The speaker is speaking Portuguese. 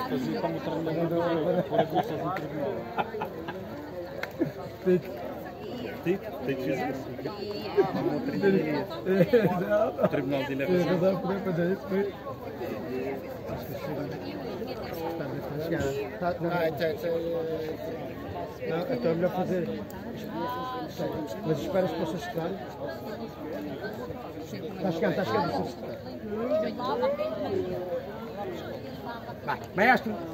Fazia como o treinador por aqui sozinho no tribunal. Tem que fazer isso. O tribunal de inervação. Não, então é melhor fazer. Mas esperas para o seu secretário? Está chegando o seu secretário. Vai, maestro!